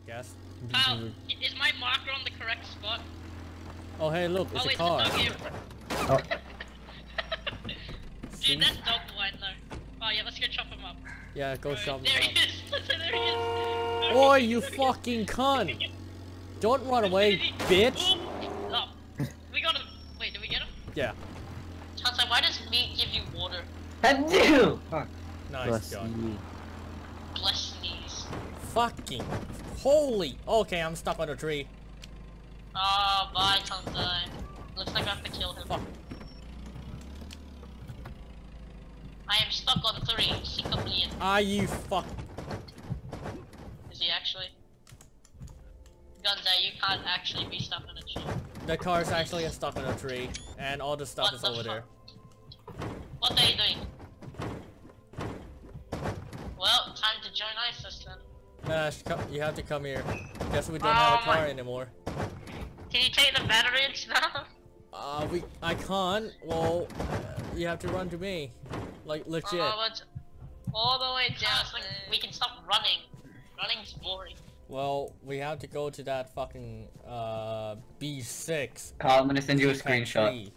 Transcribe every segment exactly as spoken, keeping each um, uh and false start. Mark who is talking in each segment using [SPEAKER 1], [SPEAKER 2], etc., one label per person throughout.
[SPEAKER 1] guess.
[SPEAKER 2] Pal, is my marker on the correct spot?
[SPEAKER 1] Oh hey, look, it's
[SPEAKER 2] oh,
[SPEAKER 1] a
[SPEAKER 2] wait,
[SPEAKER 1] car.
[SPEAKER 2] It's a dog here.
[SPEAKER 3] Oh.
[SPEAKER 2] Dude, that's dog wine though. Oh yeah, let's go chop him up.
[SPEAKER 1] Yeah, go
[SPEAKER 2] Right,
[SPEAKER 1] shove
[SPEAKER 2] there
[SPEAKER 1] him
[SPEAKER 2] he is. there he is.
[SPEAKER 1] up.
[SPEAKER 2] No,
[SPEAKER 1] Oi,
[SPEAKER 2] he-
[SPEAKER 1] you fucking cunt! Don't run away, bitch!
[SPEAKER 2] Oh, we got him. Wait, did we get him?
[SPEAKER 1] Yeah,
[SPEAKER 2] Chansai, why does meat give you water?
[SPEAKER 3] I do! Fuck.
[SPEAKER 1] nice
[SPEAKER 3] Bless
[SPEAKER 1] shot.
[SPEAKER 3] you.
[SPEAKER 2] Bless knees.
[SPEAKER 1] Fucking holy! Okay, I'm stuck on a tree.
[SPEAKER 2] Oh, bye, Chansai. Looks like I have to kill him.
[SPEAKER 1] Fuck.
[SPEAKER 2] I am stuck on three. Ciclopean.
[SPEAKER 1] Are you fuck?
[SPEAKER 2] Is he actually? Gunzai, you can't actually be stuck on a tree.
[SPEAKER 1] The car's actually stuck on a tree, and all the stuff
[SPEAKER 2] What
[SPEAKER 1] is
[SPEAKER 2] the
[SPEAKER 1] over there.
[SPEAKER 2] fuck? What are you doing? Well, time to join ISIS then.
[SPEAKER 1] Nash, come, you have to come here. Guess we don't
[SPEAKER 2] Oh
[SPEAKER 1] have a car
[SPEAKER 2] my-
[SPEAKER 1] anymore.
[SPEAKER 2] Can you take the batteries now?
[SPEAKER 1] Uh, we, I can't. Well, uh, you have to run to me. Like, legit.
[SPEAKER 2] Oh, but all the way down. Like, we can stop running. Running's boring.
[SPEAKER 1] Well, we have to go to that fucking, uh, B six.
[SPEAKER 3] Carl, I'm gonna send you a
[SPEAKER 1] keypad
[SPEAKER 3] screenshot.
[SPEAKER 1] three.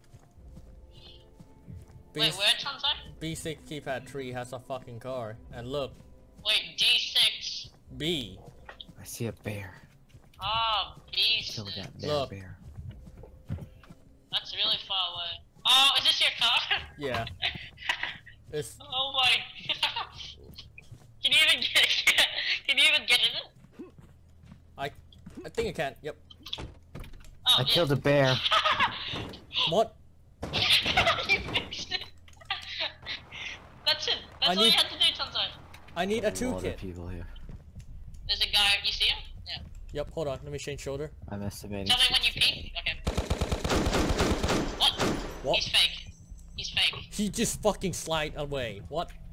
[SPEAKER 1] B
[SPEAKER 2] Wait, where, Chansai?
[SPEAKER 1] B six keypad three has a fucking car. And look,
[SPEAKER 2] Wait, D six.
[SPEAKER 1] B.
[SPEAKER 4] I see a bear.
[SPEAKER 2] Oh, B
[SPEAKER 4] Kill
[SPEAKER 2] six.
[SPEAKER 4] that bear
[SPEAKER 1] Look.
[SPEAKER 4] bear.
[SPEAKER 2] That's really far away. Oh, is this your car?
[SPEAKER 1] Yeah. It's,
[SPEAKER 2] Oh my god. Can you even get Can you even get in it?
[SPEAKER 1] I, I think I can. Yep.
[SPEAKER 2] Oh,
[SPEAKER 4] I
[SPEAKER 2] yeah.
[SPEAKER 4] killed a bear.
[SPEAKER 1] What?
[SPEAKER 2] You fixed it. That's it. That's
[SPEAKER 1] I
[SPEAKER 2] all
[SPEAKER 1] need-
[SPEAKER 2] you had to do, Chansai.
[SPEAKER 1] I need a
[SPEAKER 4] A lot of
[SPEAKER 1] toolkit.
[SPEAKER 4] people here.
[SPEAKER 2] There's a guy. You see him? Yeah.
[SPEAKER 1] Yep, hold on. Let me change shoulder.
[SPEAKER 4] I'm estimating.
[SPEAKER 2] Tell me when you
[SPEAKER 4] sixty.
[SPEAKER 2] peek. Okay. What?
[SPEAKER 1] What?
[SPEAKER 2] He's fake. He's fake.
[SPEAKER 1] He just fucking slide away. What?